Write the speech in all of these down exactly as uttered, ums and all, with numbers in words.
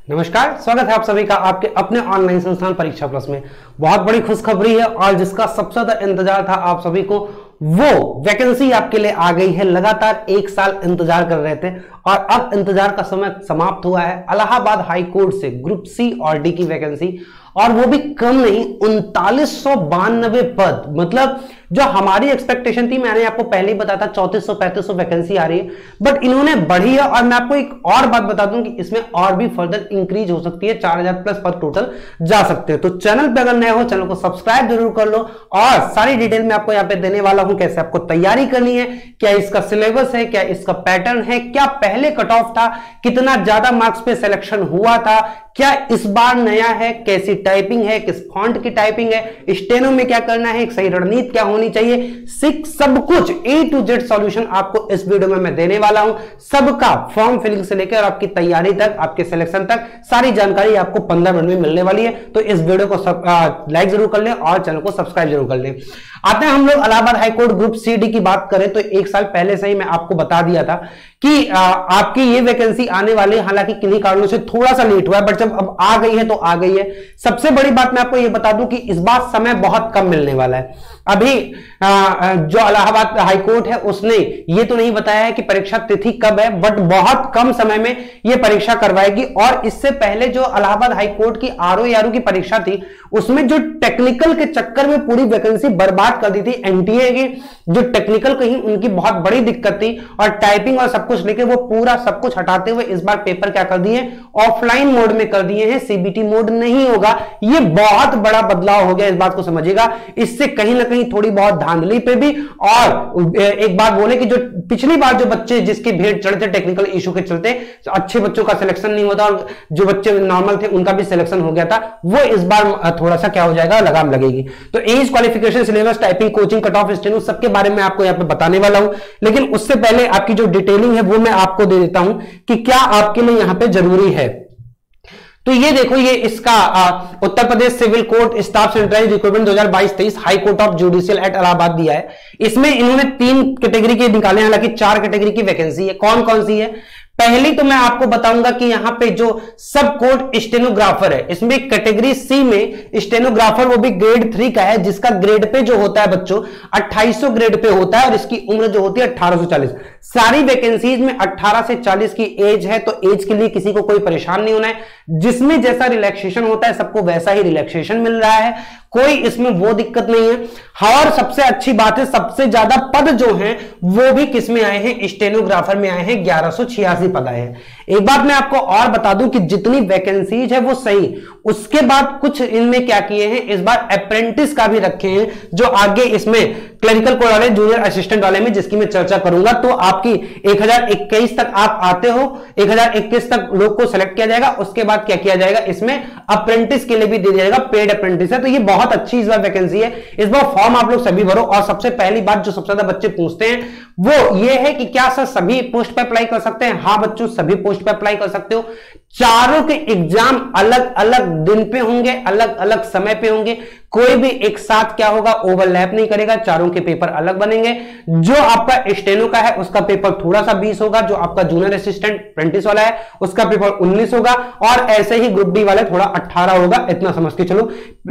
नमस्कार, स्वागत है आप सभी का आपके अपने ऑनलाइन संस्थान परीक्षा प्लस में। बहुत बड़ी खुशखबरी है और जिसका सबसे ज्यादा इंतजार था आप सभी को, वो वैकेंसी आपके लिए आ गई है। लगातार एक साल इंतजार कर रहे थे और अब इंतजार का समय समाप्त हुआ है। इलाहाबाद हाई कोर्ट से ग्रुप सी और डी की वैकेंसी, और वो भी कम नहीं, उनतालीस सौ बानवे पद। मतलब जो हमारी एक्सपेक्टेशन थी, मैंने आपको पहले ही बताया था चौंतीस सौ पैंतीस सौ वैकेंसी आ रही है, बट इन्होंने बढ़ी है। और मैं आपको एक और बात बता दूं कि इसमें और भी फर्दर इंक्रीज हो सकती है, चार हजार प्लस पद टोटल जा सकते हैं। तो चैनल पे अगर नए हो, चैनल को सब्सक्राइब जरूर कर लो और सारी डिटेल में आपको यहाँ पे देने वाला हूं। कैसे आपको तैयारी करनी है, क्या इसका सिलेबस है, क्या इसका पैटर्न है, क्या पहले कट ऑफ था, कितना ज्यादा मार्क्स पे सिलेक्शन हुआ था, क्या इस बार नया है, कैसी टाइपिंग है, किस फॉन्ट की टाइपिंग है, स्टेनो में क्या करना है, एक सही रणनीति क्या होनी चाहिए, सिक सब कुछ ए टू जेड सॉल्यूशन आपको इस वीडियो में मैं देने वाला हूं। सबका फॉर्म फिलिंग से लेकर आपकी तैयारी तक, आपके सिलेक्शन तक सारी जानकारी आपको पंद्रह मिनट में मिलने वाली है। तो इस वीडियो को सब लाइक जरूर कर लें और चैनल को सब्सक्राइब जरूर कर लें। आते हैं हम लोग Allahabad high court group C D की बात करें तो एक साल पहले से ही मैं आपको बता दिया था कि आ, आपकी ये वैकेंसी आने वाली है। हालांकि किन्हीं कारणों से थोड़ा सा लेट हुआ है, बट जब अब आ गई है तो आ गई है। सबसे बड़ी बात मैं आपको ये बता दूं कि इस बार समय बहुत कम मिलने वाला है। अभी आ, जो इलाहाबाद हाईकोर्ट है उसने ये तो नहीं बताया है कि परीक्षा तिथि कब है, बट बहुत कम समय में ये परीक्षा करवाएगी। और इससे पहले जो इलाहाबाद हाईकोर्ट की आर ओ यारू की परीक्षा थी, उसमें जो टेक्निकल के चक्कर में पूरी वैकेंसी बर्बाद कर दी थी एन टी ए की, जो टेक्निकल कहीं उनकी बहुत बड़ी दिक्कत थी और टाइपिंग और सब कुछ लेके वो पूरा सब कुछ हटाते हुए इस बार पेपर क्या कर दिए, ऑफलाइन मोड में कर दिए हैं। सी बी टी मोड नहीं होगा। ये बहुत बड़ा बदलाव हो गया, इस बात को समझिएगा। इससे कहीं ना कहीं थोड़ी बहुत धांधली पे भी, और एक बात बोले कि जो पिछली बार जो बच्चे जिसके भेड़ चढ़े थे टेक्निकल इशू के चलते, अच्छे बच्चों का सिलेक्शन नहीं होता और जो बच्चे नॉर्मल थे उनका भी सिलेक्शन हो गया था, वो इस बार थोड़ा सा क्या हो जाएगा, लगाम लगेगी। तो age, qualification, syllabus, typing, coaching, cut off, steno सबके बारे में आपको यहाँ पे बताने वाला हूं। लेकिन उससे पहले आपकी जो डिटेलिंग है वो मैं आपको दे देता हूं कि क्या आपके लिए यहां पे जरूरी है। तो ये देखो, ये इसका आ, Uttar Pradesh civil court staff centralized recruitment दो हज़ार बाईस तेईस high court of judicial at Allahabad दिया है। इसमें इन्होंने तीन कैटेगरी के निकाले, हालांकि चार कैटेगरी की वैकेंसी है। कौन कौन सी है? पहली तो मैं आपको बताऊंगा कि यहां पे जो सब कोर्ट स्टेनोग्राफर है, इसमें कैटेगरी सी में स्टेनोग्राफर, वो भी ग्रेड थ्री का है, जिसका ग्रेड पे जो होता है बच्चों अट्ठाईस सौ ग्रेड पे होता है और इसकी उम्र जो होती है अठारह सौ चालीस। सारी वैकेंसीज में अठारह से चालीस की एज है, तो एज के लिए किसी को कोई परेशान नहीं होना है। जिसमें जैसा रिलैक्सेशन होता है सबको वैसा ही रिलैक्सेशन मिल रहा है, कोई इसमें वो दिक्कत नहीं है। और सबसे अच्छी बात है, सबसे ज्यादा पद जो हैं वो भी किस में आए हैं, स्टेनोग्राफर में आए हैं, ग्यारह सौ छियासी पद आए हैं। एक बात मैं आपको और बता दूं कि जितनी वैकेंसीज है वो सही, उसके बाद कुछ इनमें क्या किए हैं, इस बार अप्रेंटिस का भी रखे हैं, जो आगे इसमें क्लरिकल कोड वाले, जूनियर असिस्टेंट वाले में, जिसकी मैं चर्चा करूंगा। तो आपकी एक हज़ार इक्कीस तक आप आते हो, एक हज़ार इक्कीस तक लोग को सिलेक्ट किया जाएगा। उसके बाद क्या किया जाएगा, इसमें अप्रेंटिस के लिए भी दे दिया जाएगा, पेड अप्रेंटिस है। तो ये बहुत अच्छी इस बार वैकेंसी है। इस बार फॉर्म आप लोग सभी भरो। और सबसे पहली बात जो सबसे ज्यादा बच्चे पूछते हैं वो ये है कि क्या सर सभी पोस्ट पे अप्लाई कर सकते हैं? हाँ बच्चों, सभी पोस्ट पे अप्लाई कर सकते हो। चारों के एग्जाम अलग अलग दिन पे होंगे, अलग अलग समय पे होंगे। कोई भी एक साथ क्या होगा, ओवरलैप नहीं करेगा, चारों के पेपर अलग बनेंगे। जो आपका स्टेनो का है उसका पेपर थोड़ा सा बीस होगा, जो आपका जूनियर असिस्टेंट अप्रेंटिस वाला है उसका पेपर उन्नीस होगा, और ऐसे ही ग्रुप डी वाले थोड़ा अठारह होगा। इतना समझ के चलो,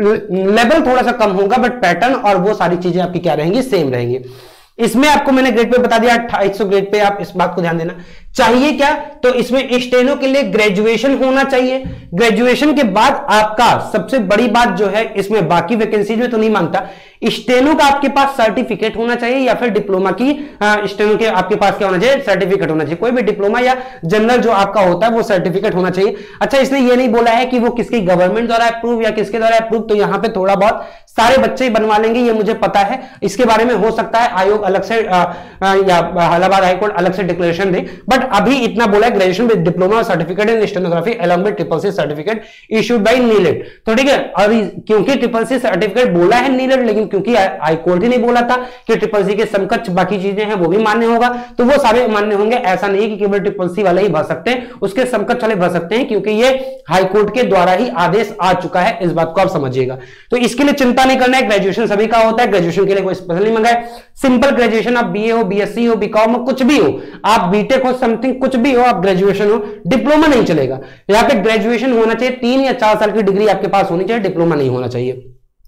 लेवल थोड़ा सा कम होगा, बट पैटर्न और वो सारी चीजें आपकी क्या रहेंगी, सेम रहेंगी। इसमें आपको मैंने ग्रेड पे बता दिया, अट्ठाईस सौ ग्रेड पे, आप इस बात को ध्यान देना। चाहिए क्या, तो इसमें स्टेनो के लिए ग्रेजुएशन होना चाहिए। ग्रेजुएशन के बाद आपका सबसे बड़ी बात जो है, इसमें बाकी वैकेंसी में तो नहीं मांगता, स्टेनो का आपके पास सर्टिफिकेट होना चाहिए या फिर डिप्लोमा की स्टेनो के आपके पास क्या होना चाहिए, सर्टिफिकेट होना चाहिए। कोई भी डिप्लोमा या जनरल जो आपका होता है वो सर्टिफिकेट होना चाहिए। अच्छा, इसने ये नहीं बोला है कि वो किसकी गवर्नमेंट द्वारा अप्रूव या किसके द्वारा अप्रूव, तो यहां पे थोड़ा बहुत सारे बच्चे बनवा लेंगे, ये मुझे पता है। इसके बारे में हो सकता है आयोग अलग से आ, आ, या इलाहाबाद हाईकोर्ट अलग से डिक्लेरेशन दे, बट अभी इतना बोला है, graduation with diploma certificate in stenography along with triple C certificate issued by NIELIT. तो ठीक है, अभी क्योंकि ट्रिपल सी सर्टिफिकेट बोला है नीलेट, लेकिन क्योंकि हाईकोर्ट ही नहीं बोला था कि ट्रिपल सी के समकक्ष बाकी चीजें हैं वो भी मान्य होगा, तो वो सारे मान्य होंगे। ऐसा नहीं कि केवल ट्रिपल सी वाले ही भर सकते हैं, उसके समकक्ष वाले भर सकते हैं, क्योंकि ये हाईकोर्ट के द्वारा ही आदेश आ चुका है। इस बात को आप समझिएगा। तो इसके लिए चिंता नहीं करना है, ग्रेजुएशन सभी का होता है, ग्रेजुएशन के लिए कोई स्पेशल नहीं मंगा है। सिंपल ग्रेजुएशन, आप बीए हो, बीएससी हो, बीकॉम हो, कुछ भी हो, आप बीटेक हो, समथिंग कुछ भी हो, आप ग्रेजुएशन हो, डिप्लोमा नहीं चलेगा। यहाँ पे ग्रेजुएशन होना चाहिए, तीन या चार साल की डिग्री आपके पास होनी चाहिए, डिप्लोमा नहीं होना चाहिए।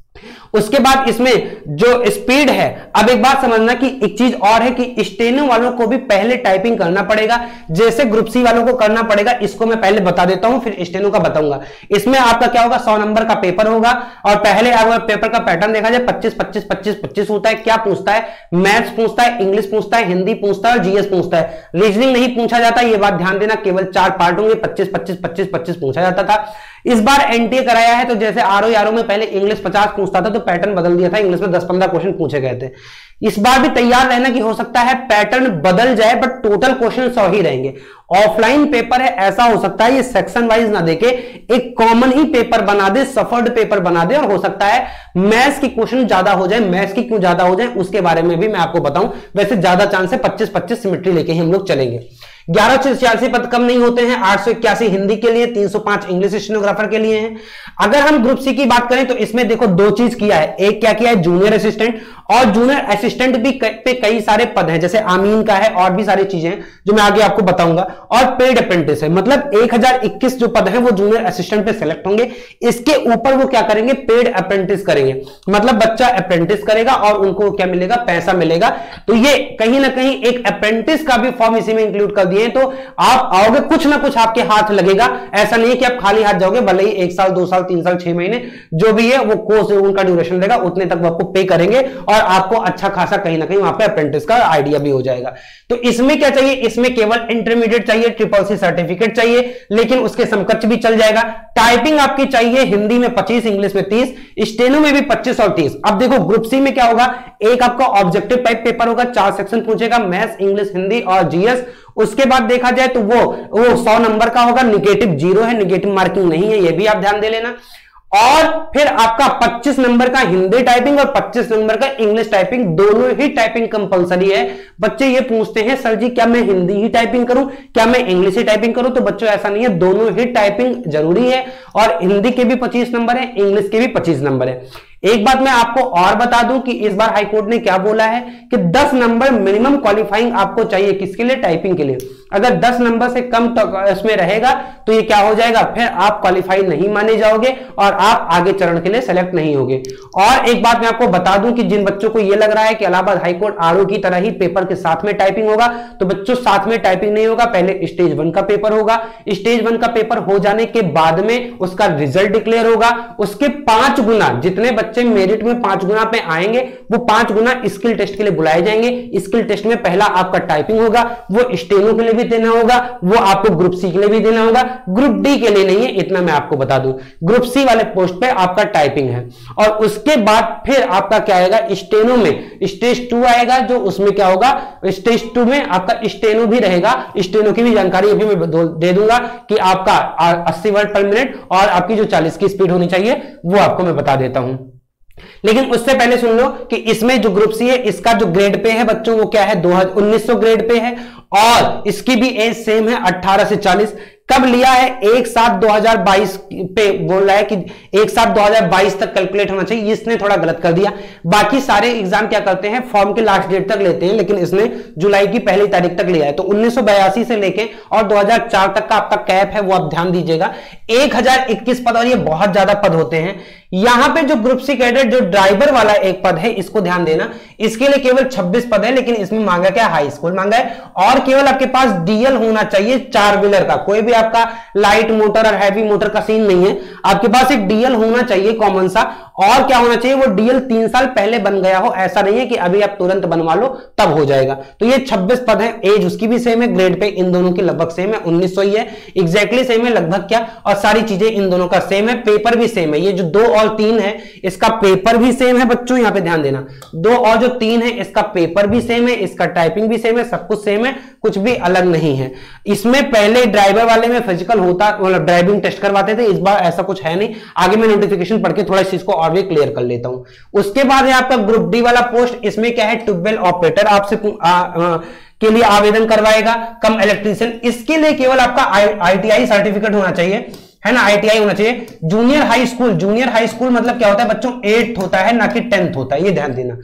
उसके बाद इसमें जो स्पीड है, अब एक बात समझना कि एक चीज और है कि स्टेनो वालों को भी पहले टाइपिंग करना पड़ेगा, जैसे ग्रुप सी वालों को करना पड़ेगा। इसको मैं पहले बता देता हूं, फिर स्टेनो का बताऊंगा। इसमें आपका क्या होगा, सौ नंबर का पेपर होगा, और पहले अगर पेपर का पैटर्न देखा जाए पच्चीस पच्चीस पच्चीस पच्चीस होता है। क्या पूछता है, मैथ्स पूछता है, इंग्लिश पूछता है, हिंदी पूछता है और जीएस पूछता है। रीजनिंग नहीं पूछा जाता, ये बात ध्यान देना, केवल चार पार्ट होंगे, पच्चीस पच्चीस पच्चीस पच्चीस पूछा जाता था। इस बार एनटीए कराया है, तो जैसे आरओ यारो में पहले इंग्लिश पचास पूछता था, तो पैटर्न बदल दिया था, इंग्लिश में दस पंद्रह क्वेश्चन पूछे गए थे। इस बार भी तैयार रहना कि हो सकता है पैटर्न बदल जाए, बट टोटल क्वेश्चन सौ ही रहेंगे। ऑफलाइन पेपर है, ऐसा हो सकता है ये सेक्शन वाइज ना देके एक कॉमन ही पेपर बना दे, सफर्ड पेपर बना दे, और हो सकता है मैथ्स की क्वेश्चन ज्यादा हो जाए। मैथ्स की क्यों ज्यादा हो जाए उसके बारे में भी मैं आपको बताऊं। वैसे ज्यादा चांस है पच्चीस पच्चीस सिमेट्री लेके ही हम लोग चलेंगे। ग्यारह सौ छियासी पद कम नहीं होते हैं, आठ सौ इक्यासी हिंदी के लिए, तीन सौ पांच इंग्लिश स्टेनोग्राफर के लिए हैं। अगर हम ग्रुप सी की बात करें तो इसमें देखो दो चीज किया है। एक क्या किया है, जूनियर असिस्टेंट, और जूनियर असिस्टेंट भी पे कई सारे पद हैं, जैसे आमीन का है और भी सारी चीजें हैं जो मैं आगे आपको बताऊंगा। और पेड अप्रेंटिस है, मतलब एक हजार इक्कीस जो पद है वो जूनियर असिस्टेंट पे सेलेक्ट होंगे। इसके ऊपर वो क्या करेंगे, पेड अप्रेंटिस करेंगे, मतलब बच्चा अप्रेंटिस करेगा और उनको क्या मिलेगा, पैसा मिलेगा। तो ये कहीं ना कहीं एक अप्रेंटिस का भी फॉर्म इसी में इंक्लूड कर दिए, तो आप आओगे कुछ ना कुछ आपके हाथ लगेगा। ऐसा नहीं है कि आप खाली हाथ जाओगे, भले ही एक साल दो साल तीन साल छह महीने जो भी है वो कोर्स उनका ड्यूरेशन रहेगा, उतने तक वो आपको पे करेंगे और आपको अच्छा खासा कहीं ना कहीं वहां पे अप्रेंटिस का आइडिया भी हो जाएगा। तो इसमें क्या चाहिए, इसमें केवल इंटरमीडिएट चाहिए, ट्रिपल सी सर्टिफिकेट चाहिए, लेकिन उसके समकक्ष भी चल जाएगा। टाइपिंग आपकी चाहिए हिंदी में पच्चीस, इंग्लिश में तीस, स्टेनो में भी पच्चीस और तीस। अब देखो ग्रुप सी में क्या होगा, एक आपका ऑब्जेक्टिव टाइप पेपर होगा, चार सेक्शन पूछेगा, मैथ्स, इंग्लिश, हिंदी और जीएस। उसके बाद देखा जाए तो वो वो सौ नंबर का होगा, निगेटिव जीरो है, निगेटिव मार्किंग नहीं है, ये भी आप ध्यान दे लेना। और फिर आपका पच्चीस नंबर का हिंदी टाइपिंग और पच्चीस नंबर का इंग्लिश टाइपिंग, दोनों ही टाइपिंग कंपलसरी है। बच्चे ये पूछते हैं सर जी क्या मैं हिंदी ही टाइपिंग करूं, क्या मैं इंग्लिश ही टाइपिंग करूं, तो बच्चों ऐसा नहीं है, दोनों ही टाइपिंग जरूरी है। और हिंदी के भी पच्चीस नंबर है, इंग्लिश के भी पच्चीस नंबर है। एक बात मैं आपको और बता दूं कि इस बार हाईकोर्ट ने क्या बोला है कि दस नंबर मिनिमम क्वालिफाइंग आपको चाहिए, किसके लिए, टाइपिंग के लिए। अगर दस नंबर से कम इसमें रहेगा तो ये क्या हो जाएगा, फिर आप क्वालिफाई नहीं माने जाओगे और आप आगे चरण के लिए सेलेक्ट नहीं होगे। और एक बात मैं आपको बता दूं कि जिन बच्चों को ये लग रहा है कि इलाहाबाद हाईकोर्ट आरओ की तरह ही पेपर के साथ में टाइपिंग होगा, तो बच्चों साथ में टाइपिंग नहीं होगा। पहले स्टेज वन का पेपर होगा, स्टेज वन का पेपर हो जाने के बाद में उसका रिजल्ट डिक्लेयर होगा। उसके पांच गुना जितने बच्चे मेरिट में पांच गुना पे आएंगे वो पांच गुना स्किल टेस्ट के लिए बुलाए जाएंगे। स्किल टेस्ट में पहला आपका टाइपिंग होगा, वो स्टेनो के लिए भी देना होगा, वो आपको ग्रुप सी के लिए भी देना होगा, ग्रुप डी के लिए नहीं है, इतना मैं आपको बता दूं। ग्रुप सी वाले पोस्ट पे आपका टाइपिंग है। और उसके बाद फिर आपका क्या आएगा, स्टेनो में स्टेज टू आएगा, जो उसमें क्या होगा, स्टेज टू में आपका स्टेनो भी रहेगा। स्टेनो की भी जानकारी अभी मैं दे दूंगा कि आपका अस्सी वर्ड पर मिनट और आपकी जो चालीस की स्पीड होनी चाहिए वो आपको मैं बता देता हूं। लेकिन उससे पहले सुन लो कि इसमें जो ग्रुप सी है इसका जो ग्रेड पे है बच्चों वो क्या है, दो हजार उन्नीस सौ ग्रेड पे है, और इसकी भी एज सेम है अठारह से चालीस। कब लिया है, एक सात दो हजार बाईस पे बोल रहा है कि एक सात दो हजार बाईस तक कैलकुलेट होना चाहिए, इसने थोड़ा गलत कर दिया। बाकी सारे एग्जाम क्या करते हैं, फॉर्म के लास्ट डेट तक लेते हैं, लेकिन इसने जुलाई की पहली तारीख तक लिया है। तो उन्नीस सौ बयासी से लेके और दो हजार चार तक का आपका कैप है, वो आप ध्यान दीजिएगा। एक हजार इक्कीस पद, और ये बहुत ज्यादा पद होते हैं। यहां पे जो ग्रुप सी कैडेट जो ड्राइवर वाला एक पद है, इसको ध्यान देना, इसके लिए केवल छब्बीस पद है, लेकिन इसमें मांगा क्या, हाई स्कूल मांगा है। और केवल आपके पास डीएल होना चाहिए, चार व्हीलर का, कोई भी आपका लाइट मोटर और हैवी मोटर का सीन नहीं है, आपके पास एक डीएल होना चाहिए कॉमन सा। और क्या होना चाहिए, वो डीएल तीन साल पहले बन गया हो, ऐसा नहीं है कि अभी आप तुरंत बनवा लो तब हो जाएगा। तो ये छब्बीस पद है, एज उसकी भी सेम है, ग्रेड पे इन दोनों की लगभग सेम है, उन्नीस सौ ही है, एग्जैक्टली सेम है लगभग क्या, और सारी चीजें इन दोनों का सेम है, पेपर भी सेम है। ये जो दो और तीन है इसका पेपर भी सेम है बच्चों, यहां पे ध्यान देना, दो और जो तीन है इसका पेपर भी सेम है, इसका टाइपिंग भी सेम है, सब कुछ सेम है, कुछ भी अलग नहीं है। इसमें पहले ड्राइवर वाले में फिजिकल होता, मतलब ड्राइविंग टेस्ट करवाते थे, इस बार ऐसा कुछ है नहीं। आगे मैं नोटिफिकेशन पढ़ के थोड़ा इस चीज को और भी क्लियर कर लेता हूं। उसके बाद है आपका ग्रुप डी वाला पोस्ट, इसमें क्या है, ट्यूबवेल ऑपरेटर आपसे आ, आ, के लिए आवेदन करवाएगा, कम इलेक्ट्रीशियन। इसके लिए केवल आपका आईटीआई सर्टिफिकेट होना चाहिए, है ना, आईटीआई होना चाहिए। Junior high school, junior high school मतलब क्या होता है बच्चों, एट्थ होता है ना कि टेंथ होता है, ये ध्यान देना।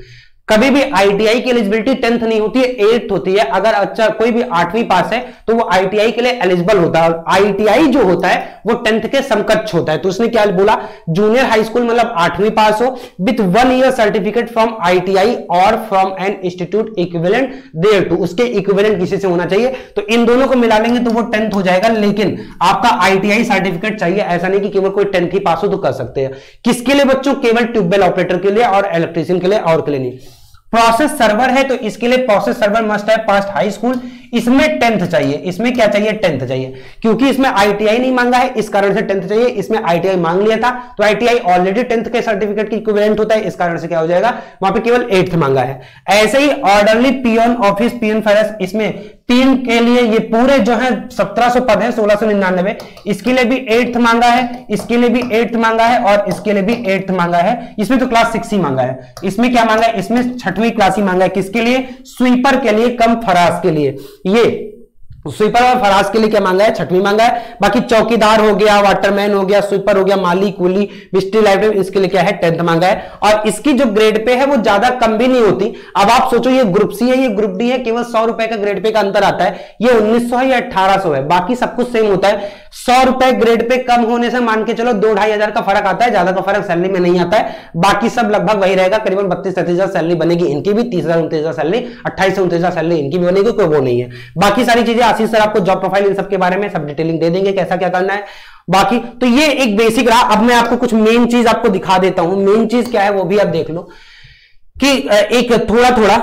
कभी भी आईटीआई की एलिजिबिलिटी टेंथ नहीं होती है, एट्थ होती है। अगर अच्छा कोई भी आठवीं पास है तो वो आईटीआई के लिए एलिजिबल होता है, और आईटीआई जो होता है वो टेंथ के समकक्ष होता है। तो उसने क्या बोला, जूनियर हाई स्कूल मतलब आठवीं पास हो with one year certificate from ITI और from an institute equivalent thereto, उसके इक्विवेलेंट किसी से होना चाहिए। तो इन दोनों को मिला लेंगे तो वो टेंथ हो जाएगा, लेकिन आपका आईटीआई सर्टिफिकेट चाहिए। ऐसा नहीं कि केवल कोई टेंथ ही पास हो तो कर सकते हैं। किसके लिए बच्चों, केवल ट्यूबवेल ऑपरेटर के लिए और इलेक्ट्रीशियन के लिए, और के लिए नहीं। प्रोसेस सर्वर है तो इसके लिए प्रोसेस सर्वर मस्ट है पास्ट हाई स्कूल, इसमें टेंथ चाहिए। इसमें क्या चाहिए, टेंथ चाहिए, क्योंकि इसमें आईटीआई नहीं मांगा है इस कारण से टेंथ चाहिए। इसमें आईटीआई मांग लिया था तो आईटीआई ऑलरेडी टेंथ के सर्टिफिकेट की इक्विवेलेंट होता है, इस कारण से क्या हो जाएगा, वहां पे केवल एट्थ मांगा है। ऐसे ही ऑर्डरली पियोन ऑफिस पियोन फेरस, इसमें तीन के लिए ये पूरे जो है सत्रह सौ पद है सोलह सौ निन्यानवे, इसके लिए भी एट्थ मांगा है, इसके लिए भी एट्थ मांगा है और इसके लिए भी एट्थ मांगा है। इसमें तो क्लास सिक्स ही मांगा है, इसमें क्या मांगा है, इसमें छठवीं क्लास ही मांगा है। किसके लिए, स्वीपर के लिए कम फराज के लिए। ये स्वीपर और फराज के लिए क्या मांगा है, छठवीं मांगा है। बाकी चौकीदार हो गया, वाटरमैन हो गया, स्वीपर हो गया, माली कूली मिस्ट्री लाइब्रेरी, इसके लिए क्या है, टेंथ मांगा है। और इसकी जो ग्रेड पे है वो ज्यादा कम भी नहीं होती। अब आप सोचो ये ग्रुप सी है, ये ग्रुप डी है, केवल सौ रुपए का ग्रेड पे का अंतर आता है। ये उन्नीस सौ है या अठारह सौ है, बाकी सब कुछ सेम होता है। सौ रुपए ग्रेड पे कम होने से मान के चलो दो ढाई हजार का फर्क आता है, ज्यादा का फर्क सैलरी में नहीं आता है। बाकी सब लगभग वही रहेगा, करीबन बत्तीस तैतीस हजार सैलरी बनेगी इनकी भी, तीस हजार उनतीस हजार सैलरी, अट्ठाईस से उनतीस हजार सैलरी इनकी भी बनेगी, कोई वो नहीं है। बाकी सारी चीजें आशीष सर आपको जॉब प्रोफाइल इन सब के बारे में सब डिटेलिंग दे देंगे, कैसा क्या करना है। बाकी तो ये एक बेसिक रहा। अब मैं आपको कुछ मेन चीज आपको दिखा देता हूं। मेन चीज क्या है वो भी आप देख लो कि एक थोड़ा थोड़ा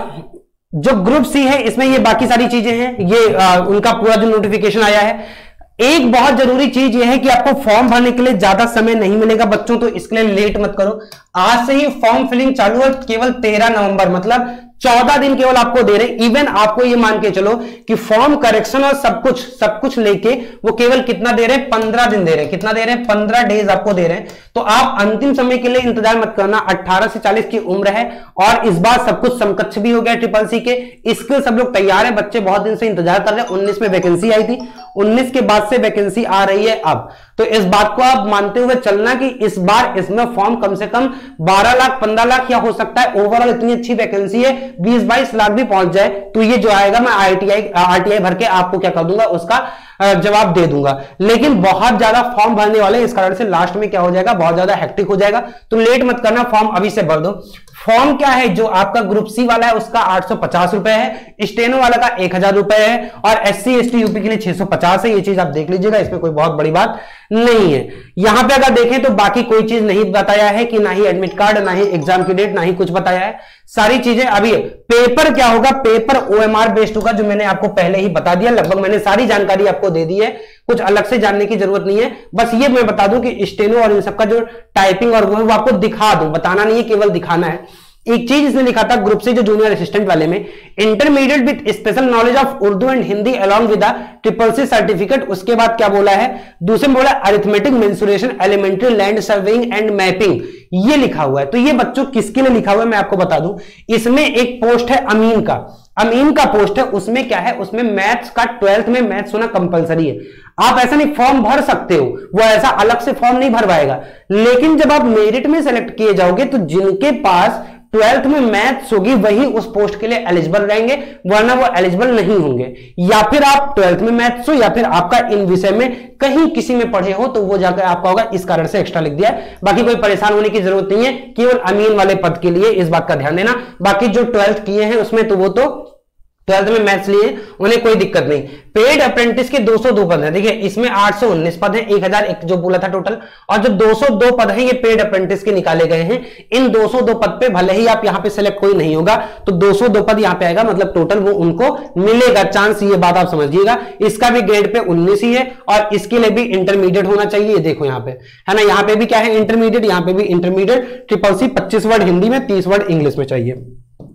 जो ग्रुप सी है इसमें ये बाकी सारी चीजें हैं, ये आ, उनका पूरा जो नोटिफिकेशन आया है। एक बहुत जरूरी चीज ये है कि आपको फॉर्म भरने के लिए ज्यादा समय नहीं मिलेगा बच्चों, तो इसके लिए लेट मत करो। आज से ही फॉर्म फिलिंग चालू है, केवल तेरह नवंबर, मतलब चौदह दिन केवल आपको दे रहे। इवन आपको ये मान के चलो कि फॉर्म करेक्शन और सब कुछ सब कुछ लेके वो केवल कितना दे रहे हैं, पंद्रह दिन दे रहे हैं। कितना दे रहे हैं, पंद्रह डेज आपको दे रहे हैं। तो आप अंतिम समय के लिए इंतजार मत करना। अठारह से चालीस की उम्र है और इस बार सब कुछ समकक्ष भी हो गया ट्रिपल सी के, इसके सब लोग तैयार है। बच्चे बहुत दिन से इंतजार कर रहे हैं। उन्नीस में वैकेंसी आई थी, उन्नीस के बाद से वैकेंसी आ रही है अब। तो इस बात को आप मानते हुए चलना कि इस बार इसमें फॉर्म कम से कम बारह लाख पंद्रह लाख या हो सकता है ओवरऑल इतनी अच्छी वैकेंसी है बीस बाईस लाख भी पहुंच जाए, तो ये जो आएगा मैं आईटीआई आरटीआई भर के आपको क्या कर दूंगा, उसका जवाब दे दूंगा। लेकिन बहुत ज्यादा फॉर्म भरने वाले, इस कारण से लास्ट में क्या हो जाएगा, बहुत ज्यादा हेक्टिक हो जाएगा। तो लेट मत करना, फॉर्म अभी से भर दो। फॉर्म क्या है, जो आपका ग्रुप सी वाला है उसका आठ सौ पचास रुपए है, स्टेनो वाला का एक हजार रुपए है और एससी एसटी यूपी के लिए छह सौ पचास है। ये चीज आप देख लीजिएगा, इसमें कोई बहुत बड़ी बात नहीं है। यहां पे अगर देखें तो बाकी कोई चीज नहीं बताया है कि ना ही एडमिट कार्ड, ना ही एग्जाम की डेट, ना ही कुछ बताया है। सारी चीजें अभी पेपर क्या होगा, पेपर ओएमआर बेस्ड होगा, जो मैंने आपको पहले ही बता दिया। लगभग मैंने सारी जानकारी आपको दे दी है, कुछ अलग से जानने की जरूरत नहीं है। बस ये मैं बता दूं कि स्टेनो और इन सबका जो टाइपिंग और वो है वो आपको दिखा दूं, बताना नहीं है, केवल दिखाना है। एक चीज इसने लिखा था ग्रुप से जो जूनियर असिस्टेंट वाले में, intermediate with special knowledge of Urdu and Hindi along with triple C certificate. उसके बाद क्या बोला है, दूसरे में बोला arithmetic mensuration elementary land surveying and mapping, ये लिखा हुआ है। तो ये बच्चों किसके लिए लिखा हुआ है मैं आपको बता दूं। इसमें एक पोस्ट है अमीन का, अमीन का पोस्ट है, उसमें क्या है, उसमें मैथ्स का ट्वेल्थ में मैथ्स होना कंपलसरी है। आप ऐसा नहीं फॉर्म भर सकते हो, वो ऐसा अलग से फॉर्म नहीं भरवाएगा, लेकिन जब आप मेरिट में सेलेक्ट किए जाओगे तो जिनके पास ट्वेल्थ में मैथ्स होगी वही उस पोस्ट के लिए एलिजिबल रहेंगे, वरना वो एलिजिबल नहीं होंगे। या फिर आप ट्वेल्थ में मैथ्स हो या फिर आपका इन विषय में कहीं किसी में पढ़े हो तो वो जाकर आपका होगा, इस कारण से एक्स्ट्रा लिख दिया है। बाकी कोई परेशान होने की जरूरत नहीं है, केवल अमीन वाले पद के लिए इस बात का ध्यान देना। बाकी जो ट्वेल्थ किए हैं उसमें तो वो तो ट्वेल्थ में मैथ्स लिए उन्हें कोई दिक्कत नहीं। पेड अप्रेंटिस के दो सौ दो पद हैं, देखिए इसमें आठ सौ उन्नीस पद हैं, एक हजार एक जो बोला था टोटल, और जो दो सौ दो पद हैं ये पेड अप्रेंटिस के निकाले गए हैं। इन दो सौ दो पद पे भले ही आप यहां पे सेलेक्ट कोई नहीं होगा तो दो सौ दो पद यहां पे आएगा, मतलब टोटल वो उनको मिलेगा चांस, ये बात आप समझिएगा। इसका भी ग्रेड पे उन्नीस ही है और इसके लिए भी इंटरमीडिएट होना चाहिए। देखो यहाँ पे है ना, यहाँ पे भी क्या है इंटरमीडिएट, यहाँ पे भी इंटरमीडिएट। ट्रिपल सी पच्चीस वर्ड हिंदी में, तीस वर्ड इंग्लिश में चाहिए।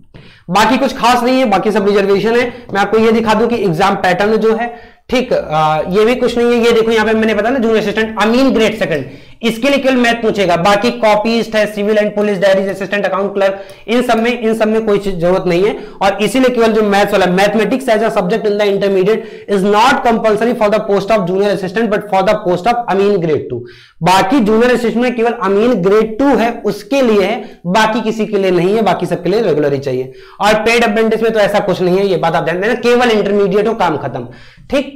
बाकी कुछ खास नहीं है, बाकी सब रिजर्वेशन है। मैं आपको ये दिखा दूं कि एग्जाम पैटर्न जो है, ठीक, ये भी कुछ नहीं है। ये देखो यहाँ पे मैंने बताया ना जूनियर असिस्टेंट अमीन ग्रेड सेकंड, इसके लिए केवल मैथ पूछेगा, बाकी कॉपीस्ट है, civil and police, diaries, assistant account clerk, इन सब में इन सब में कोई जरूरत नहीं है। और इसीलिए केवल जो मैथ्स वाला, mathematics as a subject in the intermediate is not compulsory for the post of junior assistant but for the post of अमीन ग्रेड टू। बाकी जूनियर असिस्टेंट में केवल अमीन ग्रेड टू है, उसके लिए है, बाकी किसी के लिए नहीं है, बाकी सबके लिए रेगुलर ही चाहिए। और पेड अप्रेंटिस में तो ऐसा कुछ नहीं है, ये बात आप ध्यान देना, केवल इंटरमीडिएट हो, काम खत्म। ठीक,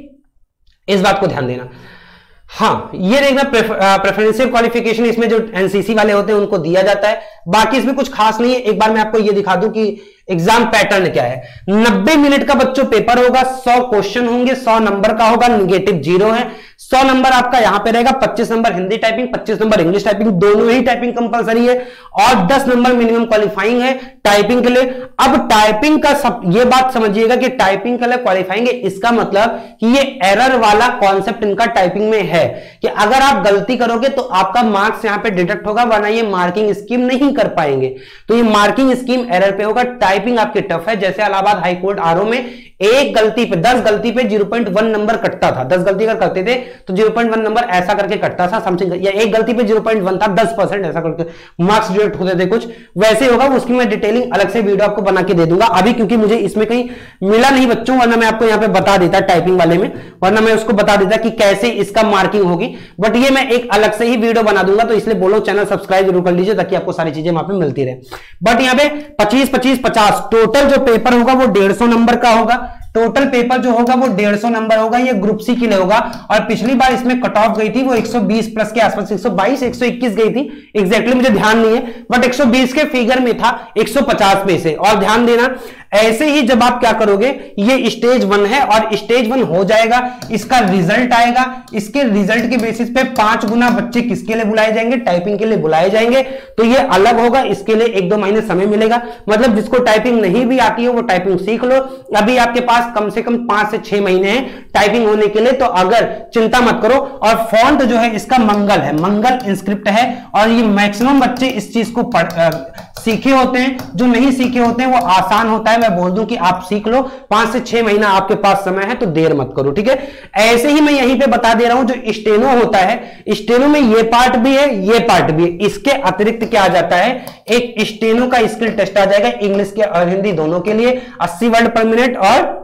इस बात को ध्यान देना। हाँ, ये देखना प्रेफरेंशियल क्वालिफिकेशन इसमें जो एनसीसी वाले होते हैं उनको दिया जाता है, बाकी इसमें कुछ खास नहीं है। एक बार मैं आपको ये दिखा दूं कि एग्जाम पैटर्न क्या है। नब्बे मिनट का बच्चों पेपर होगा, सौ क्वेश्चन होंगे, सौ नंबर का होगा, निगेटिव जीरो है। सौ नंबर आपका यहां पे रहेगा, पच्चीस नंबर हिंदी टाइपिंग, पच्चीस नंबर इंग्लिश टाइपिंग, दोनों ही टाइपिंग कंपलसरी है, और दस नंबर मिनिमम क्वालिफाइंग है टाइपिंग के लिए। अब टाइपिंग का सब ये बात समझिएगा कि टाइपिंग के लिए क्वालिफाइंग है, इसका मतलब कि ये एरर वाला कॉन्सेप्ट इनका टाइपिंग में है कि अगर आप गलती करोगे तो आपका मार्क्स यहां पे डिडक्ट होगा, वरना ये मार्किंग स्कीम नहीं कर पाएंगे। तो ये मार्किंग स्कीम एरर पे होगा। टाइपिंग आपकी टफ है, जैसे इलाहाबाद हाईकोर्ट आरओ में एक गलती पे दस गलती पे जीरो पॉइंट वन नंबर कटता था, दस गलती अगर करते थे तो जीरो पॉइंट वन नंबर ऐसा करके कटता था समथिंग, या एक गलती पे जीरो पॉइंट वन था, दस परसेंट ऐसा करके मार्क्स डिडक्ट होते थे कुछ वैसे होगा। उसकी मैं डिटेलिंग अलग से वीडियो आपको बना के दे दूंगा अभी, क्योंकि मुझे इसमें कहीं मिला नहीं बच्चों, वरना मैं आपको यहां पे बता देता टाइपिंग वाले में, वरना मैं उसको बता देता कि कैसे इसका मार्किंग होगी, बट ये मैं एक अलग से ही वीडियो बना दूंगा। तो इसलिए बोलो चैनल सब्सक्राइब जरूर कर लीजिए ताकि आपको सारी चीजें वहां पे मिलती रहे। बट यहाँ पे पच्चीस पच्चीस पचास टोटल जो पेपर होगा वो डेढ़ सौ नंबर का होगा। टोटल पेपर जो होगा वो डेढ़ सौ नंबर होगा, ये ग्रुप सी के लिए होगा। और पिछली बार इसमें कट ऑफ गई थी वो एक सौ बीस प्लस के आसपास, एक सौ बाईस एक सौ इक्कीस गई थी, एग्जैक्टली मुझे ध्यान नहीं है, बट एक सौ बीस के फिगर में था एक सौ पचास में से। और ध्यान देना, ऐसे ही जब आप क्या करोगे, ये स्टेज वन है और स्टेज वन हो जाएगा, इसका रिजल्ट आएगा, इसके रिजल्ट के बेसिस पे पांच गुना बच्चे किसके लिए बुलाए जाएंगे, टाइपिंग के लिए बुलाए जाएंगे। तो ये अलग होगा, इसके लिए एक दो महीने समय मिलेगा। मतलब जिसको टाइपिंग नहीं भी आती है वो टाइपिंग सीख लो, अभी आपके पास कम से कम पांच से छह महीने हैं टाइपिंग होने के लिए, तो अगर चिंता मत करो। और फॉन्ट जो है इसका मंगल है, मंगल इंस्क्रिप्ट है, और ये मैक्सिमम बच्चे इस चीज को पढ़ आ, सीखे होते हैं, जो नहीं सीखे होते हैं वो आसान होता है। मैं बोल दूं कि आप सीख लो, पांच से छह महीना आपके पास समय है, तो देर मत करो, ठीक है। ऐसे ही मैं यहीं पे बता दे रहा हूं, जो स्टेनो होता है, स्टेनो में ये पार्ट भी है, ये पार्ट भी है, इसके अतिरिक्त क्या आ जाता है, एक स्टेनो का स्किल टेस्ट आ जाएगा, इंग्लिश के और हिंदी दोनों के लिए, अस्सी वर्ड पर मिनट। और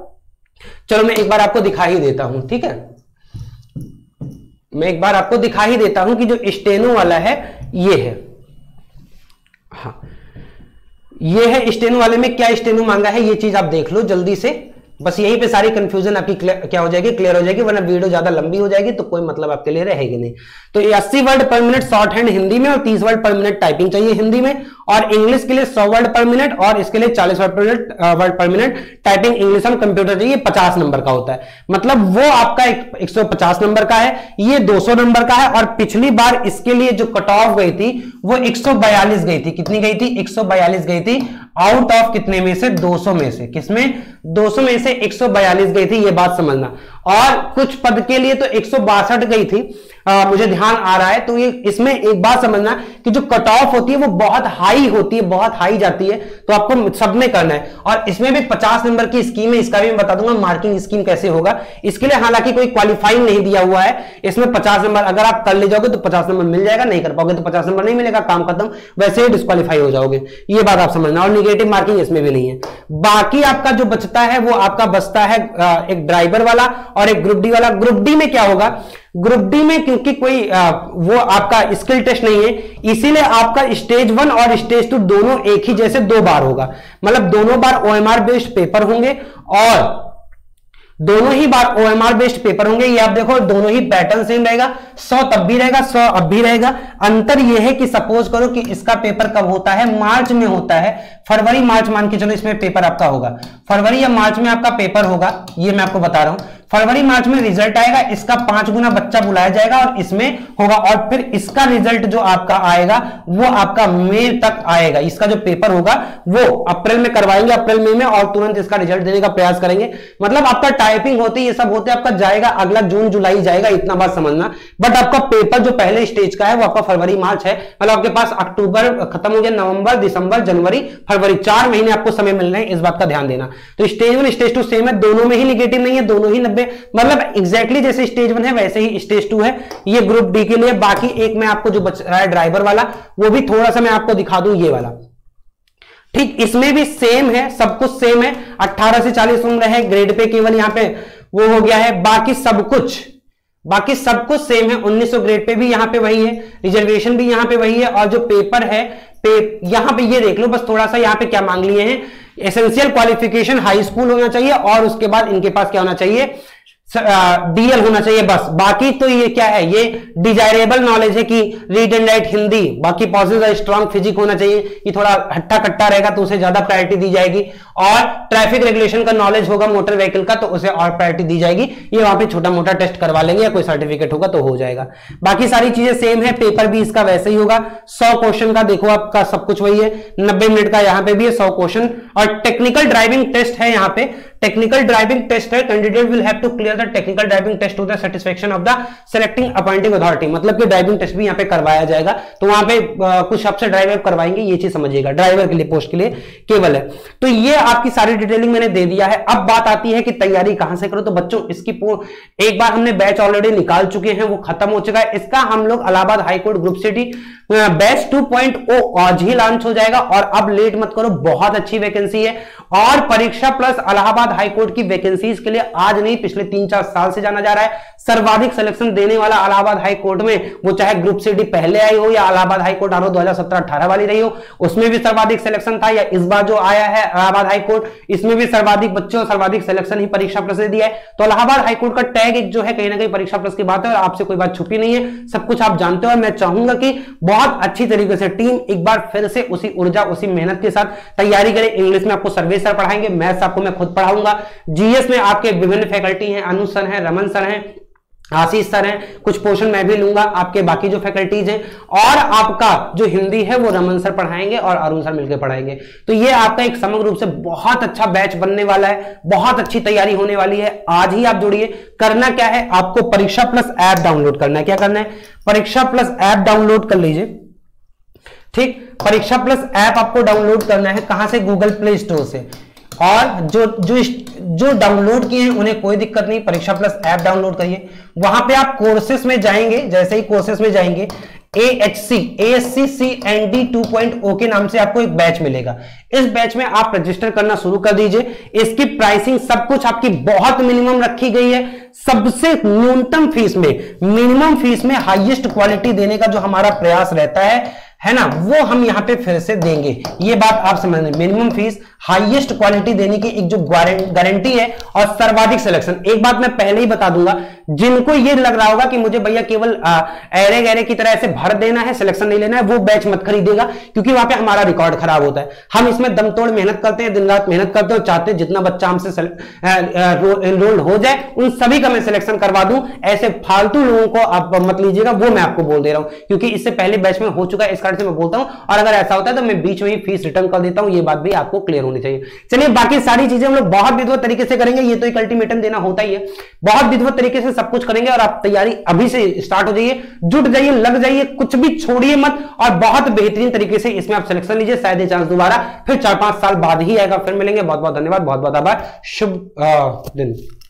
चलो मैं एक बार आपको दिखा ही देता हूं, ठीक है, मैं एक बार आपको दिखा ही देता हूं कि जो स्टेनो वाला है ये है, हाँ ये है स्टेनो वाले में क्या स्टेनो मांगा है, ये चीज आप देख लो जल्दी से, बस यहीं पे सारी कंफ्यूजन आपकी क्या हो जाएगी, क्लियर हो जाएगी, वरना वीडियो ज्यादा लंबी हो जाएगी तो कोई मतलब आपके लिए रहेगी नहीं। तो ये अस्सी word per minute short hand Hindi में और तीस वर्ड पर मिनट टाइपिंग चाहिए हिंदी में, और इंग्लिश के लिए सौ वर्ड पर मिनट और इसके लिए चालीस word per minute word per minute typing English और कंप्यूटर चाहिए, पचास नंबर का होता है। मतलब वो आपका एक सौ पचास नंबर का है, ये दो सौ नंबर का है। और पिछली बार इसके लिए जो कट ऑफ गई थी वो एक सौ बयालीस गई थी, कितनी गई थी, एक सौ बयालीस गई थी, आउट ऑफ कितने में से, दो सौ में से, किसमें, दो सौ में से एक सौ बयालीस गई थी, ये बात समझना। और कुछ पद के लिए तो एक सौ बासठ गई थी, आ, मुझे ध्यान आ रहा है। तो ये इसमें एक बात समझना कि जो कट ऑफ होती है वो बहुत हाई होती है, बहुत हाई जाती है, तो आपको सब में करना है। और इसमें भी पचास नंबर की स्कीम है, इसका भी मैं बता दूंगा मार्किंग स्कीम कैसे होगा। इसके लिए हालांकि कोई क्वालिफाइंग नहीं दिया हुआ है, इसमें पचास नंबर अगर आप कर ले जाओगे तो पचास नंबर मिल जाएगा, नहीं कर पाओगे तो पचास नंबर नहीं मिलेगा, काम खत्म, वैसे ही डिस्क्वालीफाई हो जाओगे, ये बात आप समझना। और निगेटिव मार्किंग इसमें भी नहीं है। बाकी आपका जो बचता है वो आपका बचता है एक ड्राइवर वाला और एक ग्रुप डी वाला। ग्रुप डी में क्या होगा, ग्रुप डी में क्योंकि कोई आ, वो आपका स्किल टेस्ट नहीं है, इसीलिए आपका स्टेज वन और स्टेज टू दोनों एक ही जैसे दो बार होगा। मतलब दोनों बार ओएमआर बेस्ड पेपर होंगे और दोनों ही बार ओएमआर बेस्ड पेपर होंगे। ये आप देखो दोनों ही पैटर्न सेम रहेगा, सौ तब भी रहेगा, सौ अब भी रहेगा। अंतर यह है कि सपोज करो कि इसका पेपर कब होता है, मार्च में होता है, फरवरी मार्च मान के चलो इसमें पेपर आपका होगा, फरवरी या मार्च में आपका पेपर होगा, ये मैं आपको बता रहा हूं। फरवरी मार्च में रिजल्ट आएगा, इसका पांच गुना बच्चा बुलाया जाएगा और इसमें होगा, और फिर इसका रिजल्ट जो आपका आएगा वो आपका मई तक आएगा। इसका जो पेपर होगा वो अप्रैल में करवाएंगे, अप्रैल मई में, और तुरंत इसका रिजल्ट देने का प्रयास करेंगे। मतलब आपका टाइपिंग होती ये सब होते आपका जाएगा अगला जून जुलाई जाएगा, इतना बात समझना। बट आपका पेपर जो पहले स्टेज का है वो आपका फरवरी मार्च है। मतलब आपके पास अक्टूबर खत्म हो गया, नवंबर दिसंबर जनवरी फरवरी, चार महीने आपको समय मिल रहे हैं, इस बात का ध्यान देना। तो stage one stage two same है, दोनों में ही निगेटिव नहीं है, दोनों ही नब्बे पे, मतलब एग्जैक्टली जैसे स्टेज वन है वैसे ही स्टेज टू है ये ग्रुप डी के लिए। बाकी एक मैं आपको जो बच रहा है ड्राइवर वाला, वो भी थोड़ा सा मैं आपको दिखा दूं, ये वाला ठीक, इसमें भी सेम है, सब कुछ सेम है, अठारह से चालीस उम्र है, ग्रेड पे केवल यहां पे वो हो गया है, बाकी सब कुछ बाकी सब कुछ सेम है। उन्नीस सौ ग्रेड पे भी यहां पे वही है, रिजर्वेशन भी यहां पे वही है, और जो पेपर है पे यहां पे ये देख लो, बस थोड़ा सा यहां पे क्या मांग लिए हैं, एसेंशियल क्वालिफिकेशन हाई स्कूल होना चाहिए और उसके बाद इनके पास क्या होना चाहिए, डीएल होना चाहिए बस। बाकी तो ये क्या है, ये डिजायरेबल नॉलेज है कि रीड एंड राइट हिंदी, बाकी पॉजिटिव स्ट्रॉन्ग फिजिक होना चाहिए, ये थोड़ा हट्टा कट्टा रहेगा तो उसे ज्यादा प्रायोरिटी दी जाएगी, और ट्रैफिक रेगुलेशन का नॉलेज होगा मोटर व्हीकल का तो उसे और प्रायोरिटी दी जाएगी। ये वहां पे छोटा मोटा टेस्ट करवा लेंगे या कोई सर्टिफिकेट होगा तो हो जाएगा। बाकी सारी चीजें सेम है, पेपर भी इसका वैसे ही होगा, सौ क्वेश्चन का देखो आपका सब कुछ वही है, नब्बे मिनट का यहां पे भी है सौ क्वेश्चन, और टेक्निकल ड्राइविंग टेस्ट है यहां पे, टेक्निकल ड्राइविंग टेस्ट है, candidate will have to clear the technical driving test to the satisfaction of the selecting appointing authority, मतलब कि ड्राइविंग टेस्ट भी यहां पे करवाया जाएगा, तो वहां पे आ, कुछ आपसे ड्राइवर करवाएंगे, ये चीज समझिएगा, ड्राइवर के लिए पोस्ट के लिए केवल है। तो ये आपकी सारी डिटेलिंग मैंने दे दिया है। अब बात आती है कि तैयारी कहां से करो, तो बच्चों इसकी एक बार हमने बैच ऑलरेडी निकाल चुके हैं, वो खत्म हो चुका है, इसका हम लोग Allahabad high court group city batch two point O आज ही लॉन्च हो जाएगा, और अब लेट मत करो, बहुत अच्छी वैकेंसी है, और परीक्षा प्लस इलाहाबाद हाईकोर्ट की वैकेंसीज के लिए आज नहीं पिछले तीन चार साल से जाना जा रहा है। सर्वाधिक सिलेक्शन देने वाला इलाहाबाद हाईकोर्ट में, वो चाहे ग्रुप सी डी पहले आई हो या इलाहाबाद हाईकोर्ट आर ओ दो हजार सत्रह अठारह वाली रही हो, उसमें भी सर्वाधिक सिलेक्शन था, या इस बार जो आया है इलाहाबाद हाईकोर्ट, इसमें भी सर्वाधिक बच्चों सर्वाधिक सिलेक्शन ही परीक्षा प्लस ने दिया है। तो इलाहाबाद हाईकोर्ट का टैग एक जो है कहीं ना कहीं परीक्षा प्लस की बात है, और आपसे कोई बात छुपी नहीं है, सब कुछ आप जानते हो। और मैं चाहूंगा कि बहुत अच्छी तरीके से टीम एक बार फिर से उसी ऊर्जा उसी मेहनत के साथ तैयारी करें। इंग्लिश में आपको सर्वे सर पढ़ाएंगे, मैथ्स आपको मैं खुद पढ़ाऊंगा, जीएस में आपके विभिन्न फैकल्टी हैं, अनु सर हैं, रमन सर हैं, आशीष सर हैं, कुछ पोर्शन मैं भी लूंगा, आपके बाकी जो फैकल्टीज हैं, और आपका जो हिंदी है वो रमन सर पढ़ाएंगे और अरुण सर मिलकर पढ़ाएंगे। तो ये आपका एक समग्र रूप से बहुत अच्छा बैच बनने वाला है, बहुत अच्छी तैयारी होने वाली है। आज ही आप जुड़िए। करना क्या है, आपको परीक्षा प्लस ऐप डाउनलोड करना है। क्या करना है, परीक्षा प्लस ऐप डाउनलोड कर लीजिए, ठीक। परीक्षा प्लस ऐप आपको डाउनलोड करना है कहां से, गूगल प्ले स्टोर से, और जो जो जो डाउनलोड किए हैं उन्हें कोई दिक्कत नहीं, परीक्षा प्लस ऐप डाउनलोड करिए। वहां पे आप कोर्सेस में जाएंगे, जैसे ही कोर्सेस में जाएंगे A H C A S C C N D two point O के नाम से आपको एक बैच मिलेगा। इस बैच में आप रजिस्टर करना शुरू कर दीजिए। इसकी प्राइसिंग सब कुछ आपकी बहुत मिनिमम रखी गई है, सबसे न्यूनतम फीस में, मिनिमम फीस में हाईएस्ट क्वालिटी देने का जो हमारा प्रयास रहता है है ना, वो हम यहां पे फिर से देंगे। ये बात आप समझ लें, मिनिमम फीस, हाईएस्ट क्वालिटी देने की एक जो गारंटी है, और सर्वाधिक सिलेक्शन। एक बात मैं पहले ही बता दूंगा, जिनको ये लग रहा होगा कि मुझे भैया केवल एरे गैरे की तरह ऐसे भर देना है, सिलेक्शन नहीं लेना है, वो बैच मत खरीदेगा, क्योंकि वहां पे हमारा रिकॉर्ड खराब होता है। हम इसमें दमतोड़ मेहनत करते हैं, दिन रात मेहनत करते हैं, और चाहते हैं जितना बच्चा हमसे एनरोल्ड हो जाए उन सभी का मैं सिलेक्शन करवा दूं। ऐसे फालतू लोगों को आप मत लीजिएगा, वो मैं आपको बोल दे रहा हूं, क्योंकि इससे पहले बैच में हो चुका है, इस कारण से मैं बोलता हूं। और अगर ऐसा होता है तो मैं बीच में ही फीस रिटर्न कर देता हूं, ये बात भी आपको क्लियर होनी चाहिए। चलिए, बाकी सारी चीजें हम लोग बहुत विधिवत तरीके से करेंगे, ये तो एक अल्टीमेटम देना होता ही है, बहुत विधिवत तरीके से सब कुछ करेंगे। और आप तैयारी अभी से स्टार्ट हो जाइए, जुट जाइए, लग जाइए, कुछ भी छोड़िए मत, और बहुत बेहतरीन तरीके से इसमें आप सिलेक्शन लीजिए। शायद ये चांस दोबारा फिर चार पांच साल बाद ही आएगा। फिर मिलेंगे, बहुत बहुत धन्यवाद, बहुत बहुत आभार, शुभ दिन।